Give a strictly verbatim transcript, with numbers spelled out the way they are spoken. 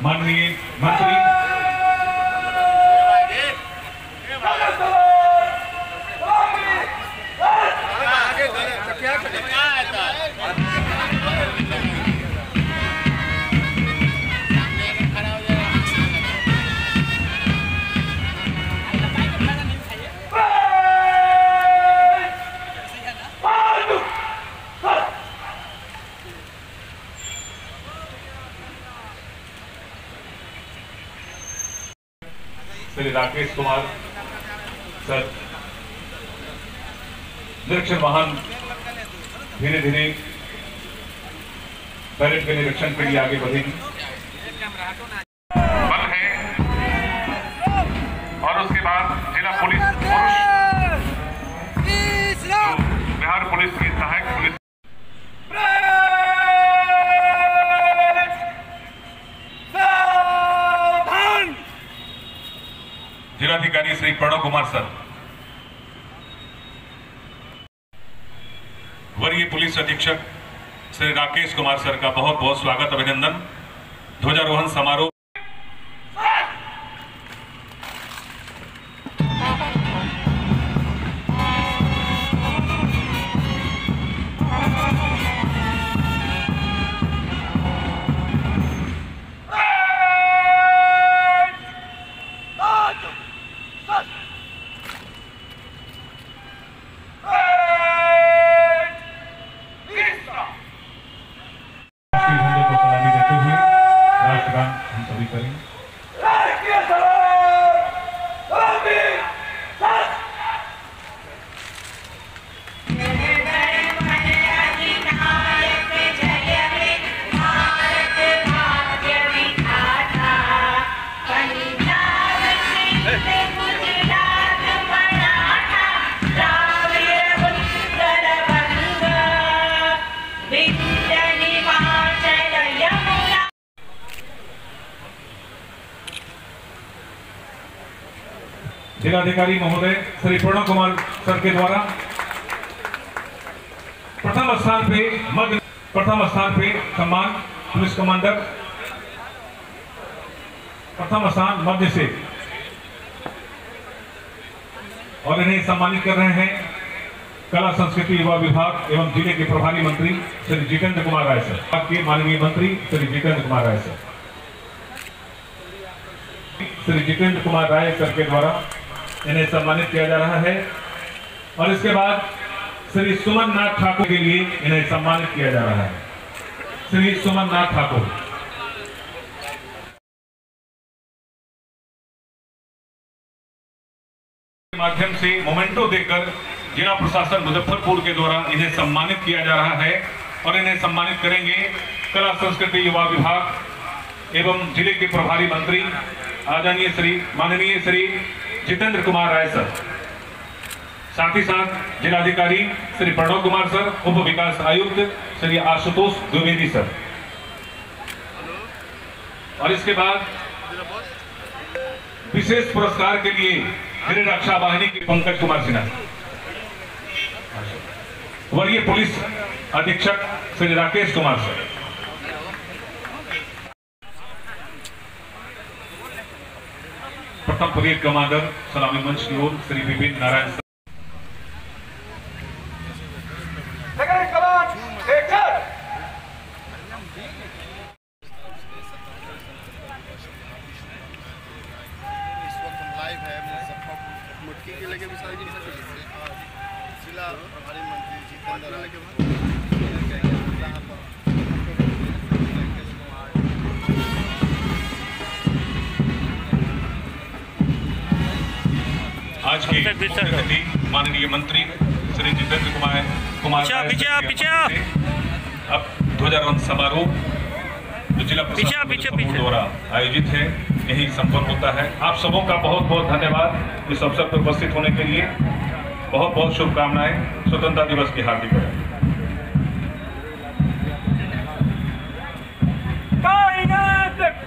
माननीय मंत्री श्री राकेश कुमार सर निरीक्षण वाहन धीरे धीरे पैरेड के निरीक्षण के लिए आगे बढ़ेगी। बल है और उसके बाद जिला पुलिस बिहार पुलिस की सहायक पुलिस जिलाधिकारी श्री प्रणव कुमार सर, वरीय पुलिस अधीक्षक श्री राकेश कुमार सर का बहुत बहुत स्वागत अभिनंदन। ध्वजारोहण समारोह जिलाधिकारी महोदय श्री प्रणव कुमार सर के द्वारा प्रथम स्थान पे मध्य प्रथम स्थान पे सम्मान पुलिस कमांडर प्रथम स्थान मध्य से, और इन्हें सम्मानित कर रहे हैं कला संस्कृति युवा विभाग एवं जिले के प्रभारी मंत्री श्री जितेंद्र कुमार राय सर, के माननीय मंत्री श्री जितेंद्र कुमार राय सर श्री जितेंद्र कुमार राय सर के द्वारा इन्हें सम्मानित किया जा रहा है। और इसके बाद श्री सुमन नाथ ठाकुर के लिए इन्हें सम्मानित किया जा रहा है। श्री सुमन नाथ ठाकुर के माध्यम से मोमेंटो देकर जिला प्रशासन मुजफ्फरपुर के द्वारा इन्हें सम्मानित किया जा रहा है। और इन्हें सम्मानित करेंगे कला संस्कृति युवा विभाग एवं जिले के प्रभारी मंत्री आदरणीय श्री माननीय श्री जितेंद्र कुमार राय सर, साथ ही साथ जिलाधिकारी श्री प्रणव कुमार सर, उप विकास आयुक्त श्री आशुतोष द्विवेदी सर। और इसके बाद विशेष पुरस्कार के लिए गृह रक्षा वाहिनी के पंकज कुमार सिन्हा, वरीय पुलिस अधीक्षक श्री राकेश कुमार सर, प्रथम परेड कमांडर सलामी मंच की ओर श्री विपिन नारायण सर। इस वक्त हम लाइव है मुट्ठी के लेके भी सारी जिला प्रभारी मंत्री जितेंद्र आज के अतिथि माननीय मंत्री श्री जितेंद्र कुमार कुमार अब ध्वजारोहण समारोह जो जिला प्रशासन द्वारा आयोजित है यही संपन्न होता है। आप सबों का बहुत बहुत धन्यवाद इस अवसर पर उपस्थित होने के लिए। बहुत बहुत शुभकामनाएं। स्वतंत्रता दिवस की हार्दिक बधाई। कायनात